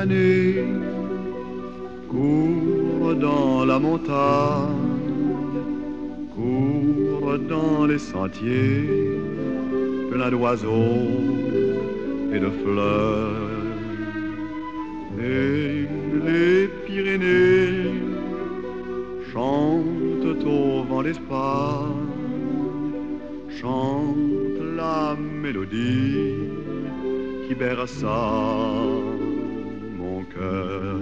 années courent dans la montagne, courent dans les sentiers, plein d'oiseaux et de fleurs. Et les Pyrénées chantent au vent d'Espagne, chantent la mélodie qui berça mon cœur.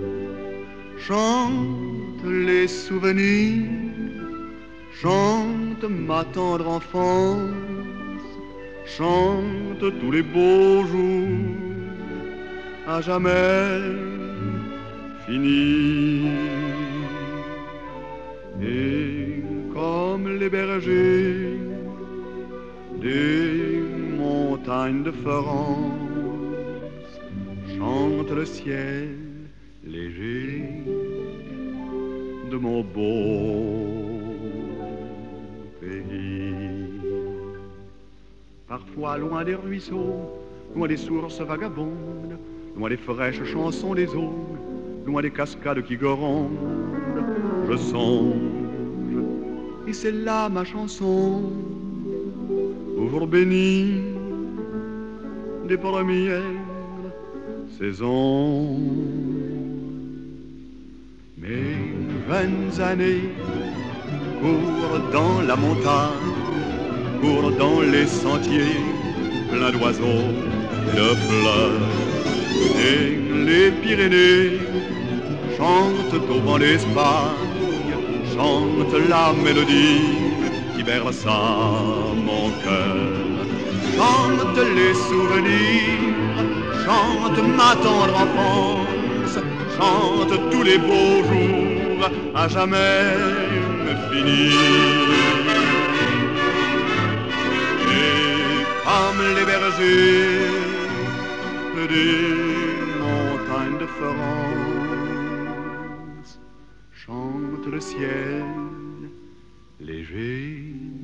Chante les souvenirs, chante ma tendre enfance, chante tous les beaux jours à jamais finis. Et comme les bergers des montagnes de France chante le ciel léger de mon beau pays. Parfois loin des ruisseaux, loin des sources vagabondes, loin des fraîches chansons des eaux, loin des cascades qui grondent, je songe, et c'est là ma chanson, au jour béni des premières saisons. Mes 20 années courent dans la montagne, courent dans les sentiers, plein d'oiseaux et de fleurs. Et les Pyrénées chantent au vent d'Espagne, chantent la mélodie qui berça mon cœur. Chante les souvenirs, chante ma tendre enfance, chante tous les beaux jours à jamais finis. Et comme les bergers des montagnes de France chante le ciel léger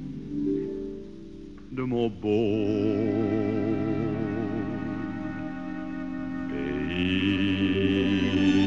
de mon beau pays.